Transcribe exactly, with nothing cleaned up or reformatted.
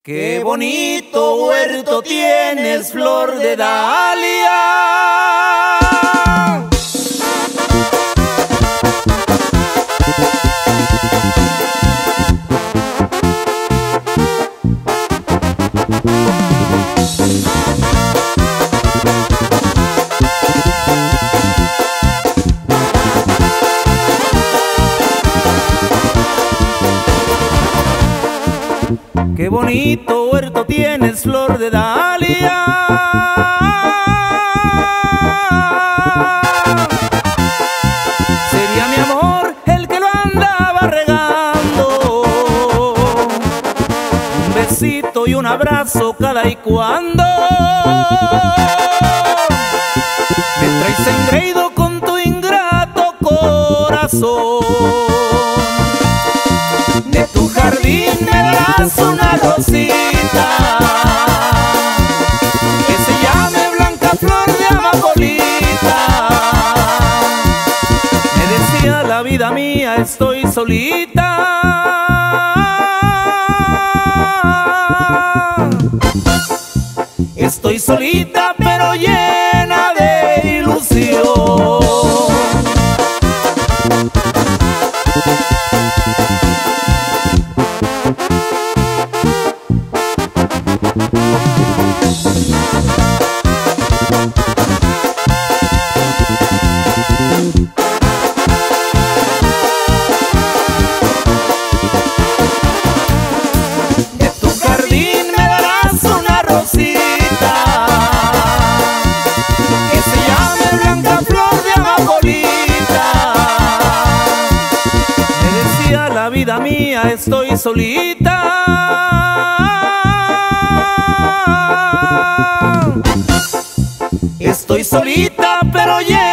Qué bonito huerto tienes, flor de Dalia. Qué bonito huerto tienes, flor de Dalia. Sería mi amor el que lo andaba regando, un besito y un abrazo cada y cuando. Me traes engreído con tu ingrato corazón. De tu jardín me darás una rosita que se llame blanca flor de amapolita. Me decía la vida mía, estoy solita. Estoy solita pero llena de ilusión. De tu jardín me darás una rosita que se llame blanca flor de amapolita. Me decía la vida mía, estoy solita. Estoy solita pero ya